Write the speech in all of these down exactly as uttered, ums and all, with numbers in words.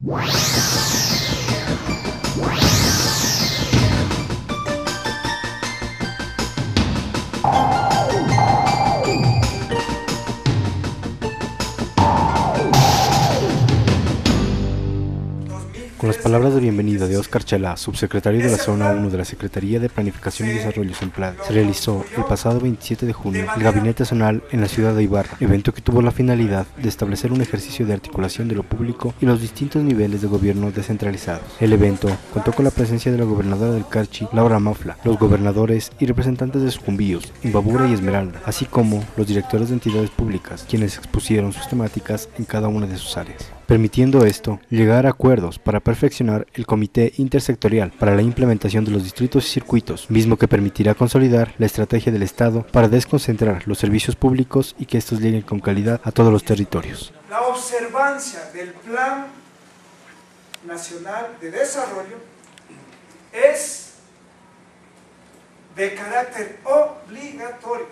Con las palabras de bienvenida de Óscar Chalá, subsecretario de la Zona uno de la Secretaría de Planificación y Desarrollo Semplades, se realizó el pasado veintisiete de junio el Gabinete Zonal en la ciudad de Ibarra, evento que tuvo la finalidad de establecer un ejercicio de articulación de lo público y los distintos niveles de gobierno descentralizados. El evento contó con la presencia de la gobernadora del Carchi, Laura Mafla, los gobernadores y representantes de Sucumbíos, Imbabura y Esmeralda, así como los directores de entidades públicas, quienes expusieron sus temáticas en cada una de sus áreas, permitiendo esto llegar a acuerdos para perfeccionar el Comité Intersectorial para la implementación de los distritos y circuitos, mismo que permitirá consolidar la estrategia del Estado para desconcentrar los servicios públicos y que estos lleguen con calidad a todos los territorios. La observancia del Plan Nacional de Desarrollo es de carácter obligatorio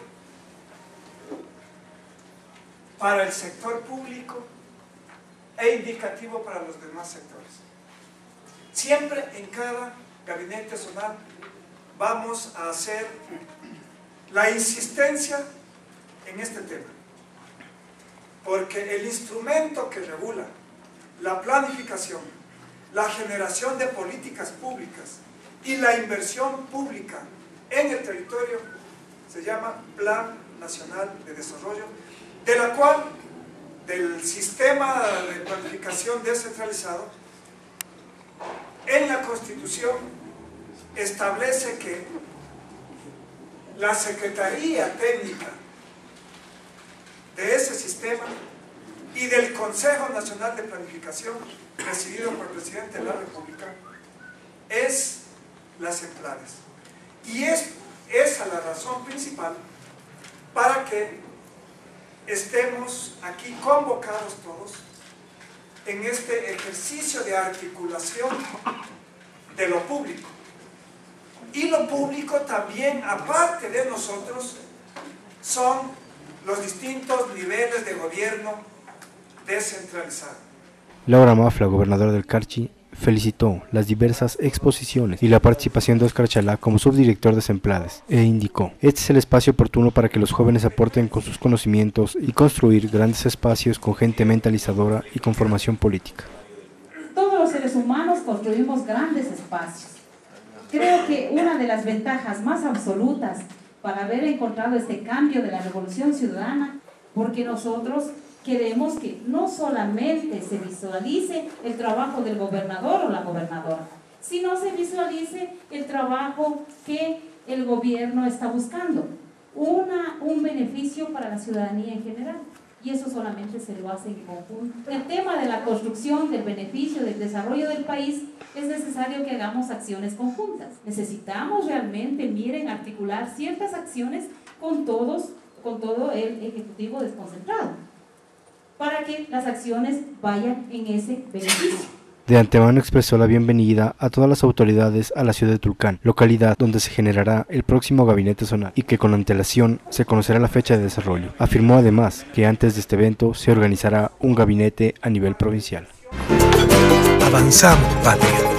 para el sector público e indicativo para los demás sectores. Siempre en cada gabinete zonal vamos a hacer la insistencia en este tema, porque el instrumento que regula la planificación, la generación de políticas públicas y la inversión pública en el territorio se llama Plan Nacional de Desarrollo, de la cual del sistema de planificación descentralizado, en la Constitución establece que la Secretaría Técnica de ese sistema y del Consejo Nacional de Planificación, presidido por el Presidente de la República, es las Semplades. Y es esa la razón principal para que estemos aquí convocados todos en este ejercicio de articulación de lo público. Y lo público también, aparte de nosotros, son los distintos niveles de gobierno descentralizado. Laura Mafla, gobernadora del Carchi, felicitó las diversas exposiciones y la participación de Óscar Chalá como subdirector de Semplades e indicó: este es el espacio oportuno para que los jóvenes aporten con sus conocimientos y construir grandes espacios con gente mentalizadora y con formación política. Todos los seres humanos construimos grandes espacios. Creo que una de las ventajas más absolutas para haber encontrado este cambio de la revolución ciudadana, porque nosotros queremos que no solamente se visualice el trabajo del gobernador o la gobernadora, sino se visualice el trabajo que el gobierno está buscando, una, un beneficio para la ciudadanía en general, y eso solamente se lo hace en conjunto. El tema de la construcción, del beneficio, del desarrollo del país, es necesario que hagamos acciones conjuntas. Necesitamos realmente, miren, articular ciertas acciones con todos, con todo el Ejecutivo desconcentrado, para que las acciones vayan en ese beneficio. De antemano expresó la bienvenida a todas las autoridades a la ciudad de Tulcán, localidad donde se generará el próximo gabinete zonal y que con antelación se conocerá la fecha de desarrollo. Afirmó además que antes de este evento se organizará un gabinete a nivel provincial. Avanzamos, patria.